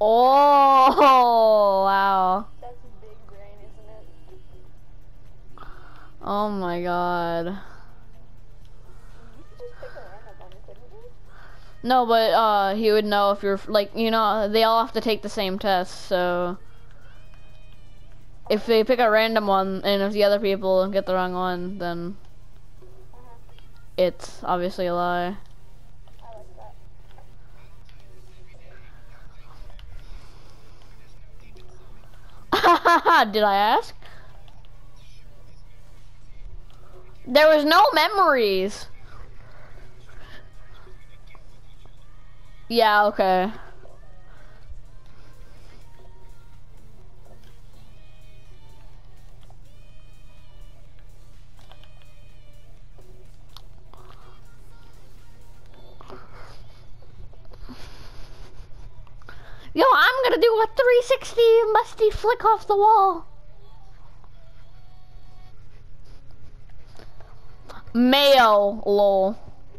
Oh, wow. That's big brain, isn't it? Oh my god. You could just pick a random one, couldn't you? No, but he would know if you're like, you know, they all have to take the same test, so if they pick a random one and if the other people get the wrong one, then it's obviously a lie. I like that. Did I ask? There was no memories. Yeah, okay. Yo, I'm gonna do a 360 musty flick off the wall. Mayo, lol.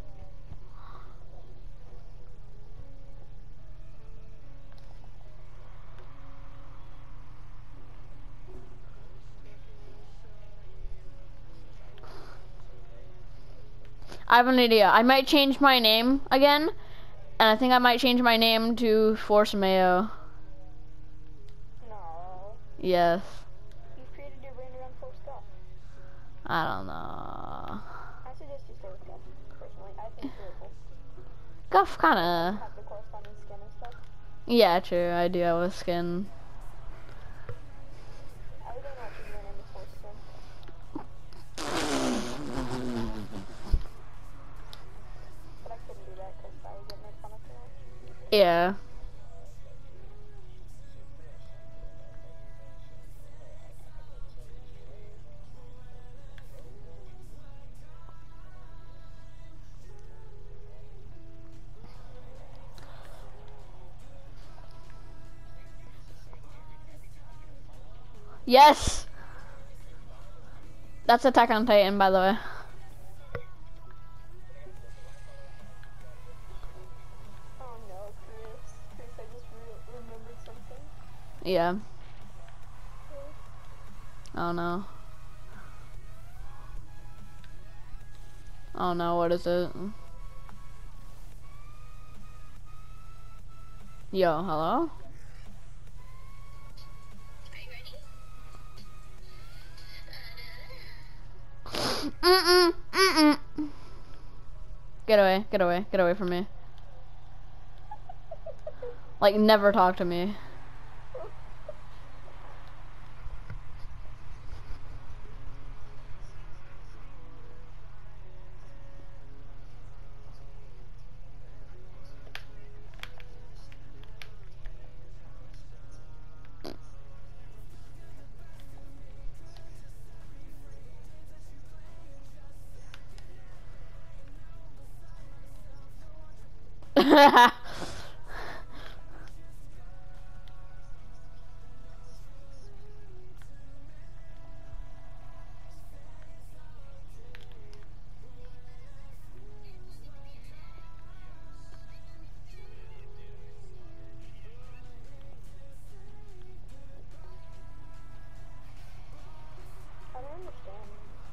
I have an idea. I might change my name again, and I think I might change my name to Force Mayo. No. Yes. You've created your brain around full stuff. I don't know. I suggest you stay with Guff, personally. I think it's really cool. Guff kinda. Have the corresponding skin and stuff. Yeah, true. I do have a skin. I really don't know what to do your name is Force Skin. But I couldn't do that because I would get made fun of too much. Yeah. Yes! That's Attack on Titan, by the way. Oh no, Chris. Chris, I just remembered something. Yeah. Oh no. Oh no, what is it? Yo, hello? Get away, get away, get away from me. Like, never talk to me. I don't understand.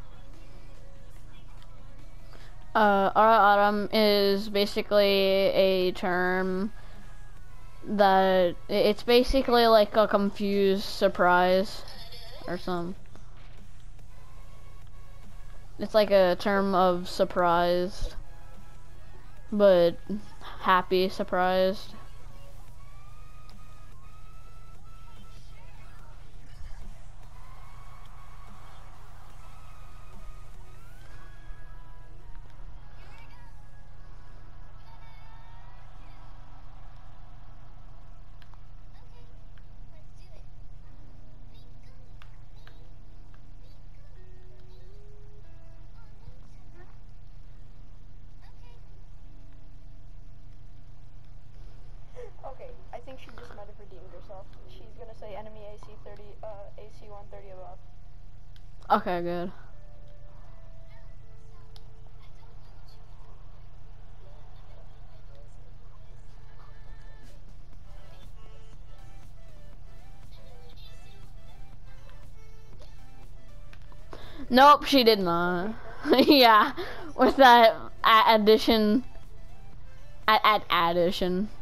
Autumn is basically a term that it's basically like a confused surprise or something. It's like a term of surprised, but happy surprised. Okay, I think she just might have redeemed herself. She's gonna say enemy AC 30, AC 130 above. Okay, good. Nope, she did not. Yeah, with that addition. Addition.